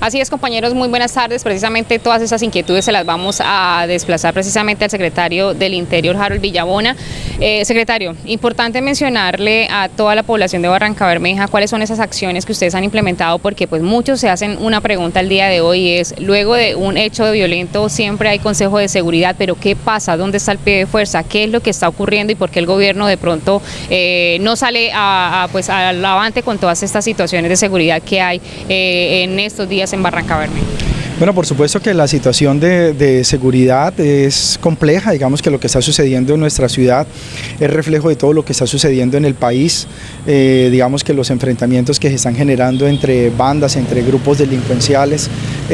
Así es, compañeros, muy buenas tardes. Precisamente todas esas inquietudes se las vamos a desplazar precisamente al secretario del Interior, Harold Villabona. Secretario, importante mencionarle a toda la población de Barrancabermeja cuáles son esas acciones que ustedes han implementado, porque pues muchos se hacen una pregunta el día de hoy, es luego de un hecho violento siempre hay consejo de seguridad, pero ¿qué pasa? ¿Dónde está el pie de fuerza? ¿Qué es lo que está ocurriendo y por qué el gobierno de pronto no sale al avante con todas estas situaciones de seguridad que hay en estos días en Barrancabermeja? Bueno, por supuesto que la situación de seguridad es compleja. Digamos que lo que está sucediendo en nuestra ciudad es reflejo de todo lo que está sucediendo en el país. Digamos que los enfrentamientos que se están generando entre bandas, entre grupos delincuenciales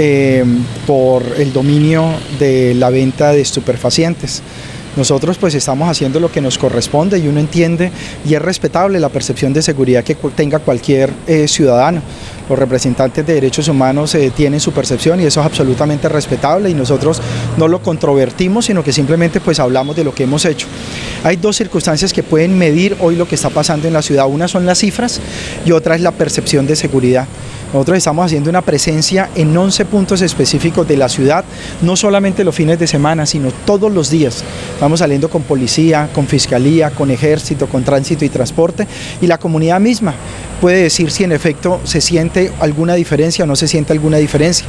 por el dominio de la venta de estupefacientes. Nosotros pues estamos haciendo lo que nos corresponde y uno entiende y es respetable la percepción de seguridad que tenga cualquier ciudadano. Los representantes de derechos humanos tienen su percepción y eso es absolutamente respetable y nosotros no lo controvertimos, sino que simplemente pues hablamos de lo que hemos hecho. Hay dos circunstancias que pueden medir hoy lo que está pasando en la ciudad. Una son las cifras y otra es la percepción de seguridad. Nosotros estamos haciendo una presencia en 11 puntos específicos de la ciudad, no solamente los fines de semana, sino todos los días. Estamos saliendo con policía, con fiscalía, con ejército, con tránsito y transporte, y la comunidad misma puede decir si en efecto se siente alguna diferencia o no se siente alguna diferencia.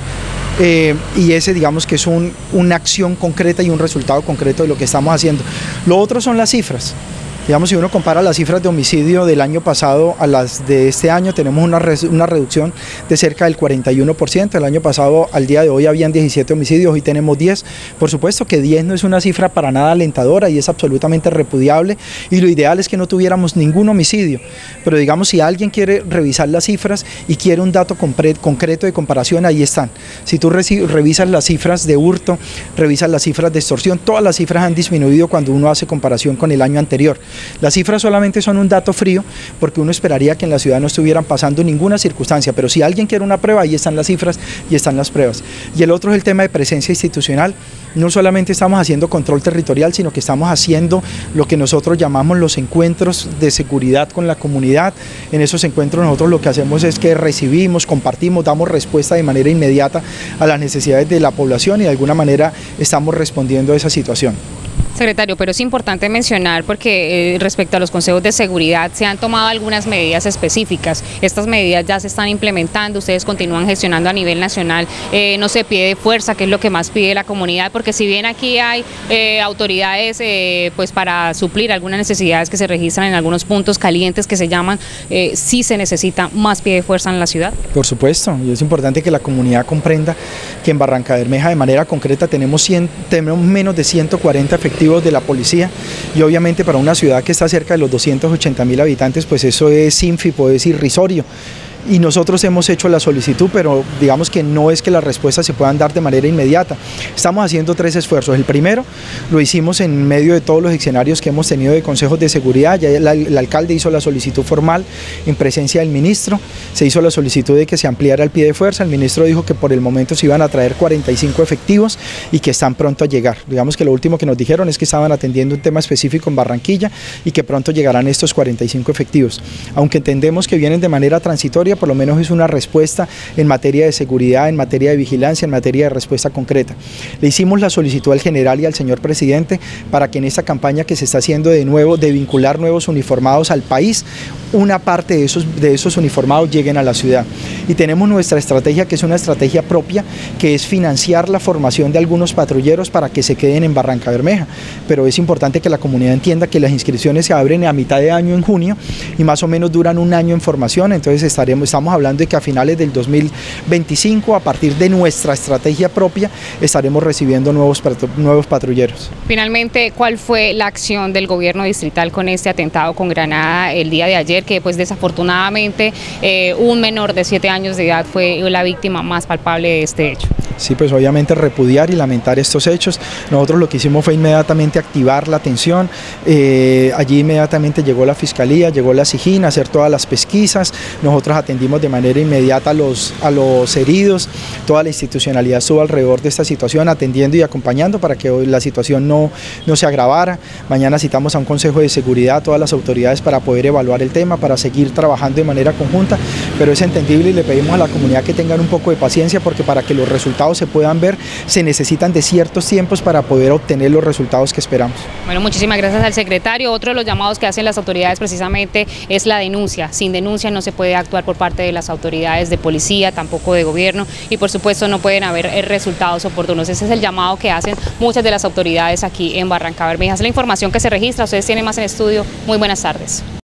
Y ese digamos que es una acción concreta y un resultado concreto de lo que estamos haciendo. Lo otro son las cifras. Digamos, si uno compara las cifras de homicidio del año pasado a las de este año, tenemos una reducción de cerca del 41%. El año pasado, al día de hoy, habían 17 homicidios, hoy tenemos 10. Por supuesto que 10 no es una cifra para nada alentadora y es absolutamente repudiable, y lo ideal es que no tuviéramos ningún homicidio. Pero digamos, si alguien quiere revisar las cifras y quiere un dato concreto de comparación, ahí están. Si tú revisas las cifras de hurto, revisas las cifras de extorsión, todas las cifras han disminuido cuando uno hace comparación con el año anterior. Las cifras solamente son un dato frío porque uno esperaría que en la ciudad no estuvieran pasando ninguna circunstancia, pero si alguien quiere una prueba, ahí están las cifras y están las pruebas. Y el otro es el tema de presencia institucional. No solamente estamos haciendo control territorial, sino que estamos haciendo lo que nosotros llamamos los encuentros de seguridad con la comunidad. En esos encuentros nosotros lo que hacemos es que recibimos, compartimos, damos respuesta de manera inmediata a las necesidades de la población y de alguna manera estamos respondiendo a esa situación. Secretario, pero es importante mencionar porque respecto a los consejos de seguridad se han tomado algunas medidas específicas. Estas medidas ya se están implementando, ustedes continúan gestionando a nivel nacional, no se pide fuerza, que es lo que más pide la comunidad, porque si bien aquí hay autoridades pues para suplir algunas necesidades que se registran en algunos puntos calientes que se llaman, sí se necesita más pie de fuerza en la ciudad. Por supuesto, y es importante que la comunidad comprenda que en Barrancabermeja de manera concreta tenemos menos de 140 efectivos de la policía, y obviamente para una ciudad que está cerca de los 280.000 habitantes, pues eso es ínfimo, es irrisorio. Y nosotros hemos hecho la solicitud, pero digamos que no es que las respuestas se puedan dar de manera inmediata. Estamos haciendo 3 esfuerzos. El primero lo hicimos en medio de todos los escenarios que hemos tenido de consejos de seguridad. Ya el alcalde hizo la solicitud formal en presencia del ministro, se hizo la solicitud de que se ampliara el pie de fuerza. El ministro dijo que por el momento se iban a traer 45 efectivos y que están pronto a llegar. Digamos que lo último que nos dijeron es que estaban atendiendo un tema específico en Barranquilla y que pronto llegarán estos 45 efectivos. Aunque entendemos que vienen de manera transitoria, por lo menos es una respuesta en materia de seguridad, en materia de vigilancia, en materia de respuesta concreta. Le hicimos la solicitud al general y al señor presidente para que en esta campaña que se está haciendo de nuevo, de vincular nuevos uniformados al país, una parte de esos uniformados lleguen a la ciudad. Y tenemos nuestra estrategia, que es una estrategia propia, que es financiar la formación de algunos patrulleros para que se queden en Barrancabermeja. Pero es importante que la comunidad entienda que las inscripciones se abren a mitad de año en junio y más o menos duran un año en formación, entonces estamos hablando de que a finales del 2025, a partir de nuestra estrategia propia, estaremos recibiendo nuevos patrulleros. Finalmente, ¿cuál fue la acción del gobierno distrital con este atentado con granada el día de ayer, que pues desafortunadamente un menor de 7 años de edad fue la víctima más palpable de este hecho? Sí, pues obviamente repudiar y lamentar estos hechos. Nosotros lo que hicimos fue inmediatamente activar la atención. Allí inmediatamente llegó la fiscalía, llegó la SIJIN a hacer todas las pesquisas. Nosotros atendimos de manera inmediata a los heridos, toda la institucionalidad estuvo alrededor de esta situación atendiendo y acompañando para que hoy la situación no se agravara. Mañana citamos a un Consejo de Seguridad, a todas las autoridades para poder evaluar el tema, para seguir trabajando de manera conjunta, pero es entendible y le pedimos a la comunidad que tengan un poco de paciencia porque para que los resultados se puedan ver se necesitan de ciertos tiempos para poder obtener los resultados que esperamos. Bueno, muchísimas gracias al secretario. Otro de los llamados que hacen las autoridades precisamente es la denuncia. Sin denuncia no se puede actuar por parte de las autoridades de policía, tampoco de gobierno y por supuesto no pueden haber resultados oportunos. Ese es el llamado que hacen muchas de las autoridades aquí en Barrancabermeja. Es la información que se registra. Ustedes tienen más en estudio. Muy buenas tardes.